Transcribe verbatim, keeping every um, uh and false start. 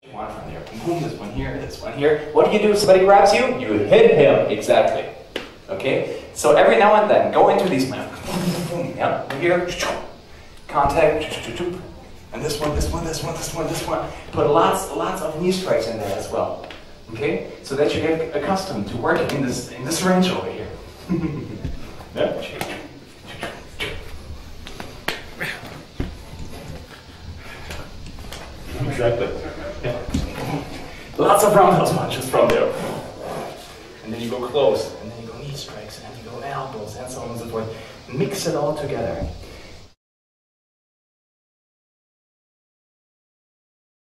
One from there, boom, this one here, this one here. What do you do if somebody grabs you? You hit him, exactly. Okay? So every now and then, go into these, yeah, here, contact, and this one, this one, this one, this one, this one. Put lots, lots of knee strikes in there as well. Okay? So that you get accustomed to working in this, in this range over here. Yeah? Exactly. Yeah. Lots of roundhouse punches from there. And then you go close, and then you go knee strikes, and then you go elbows, and so on and so forth. Mix it all together.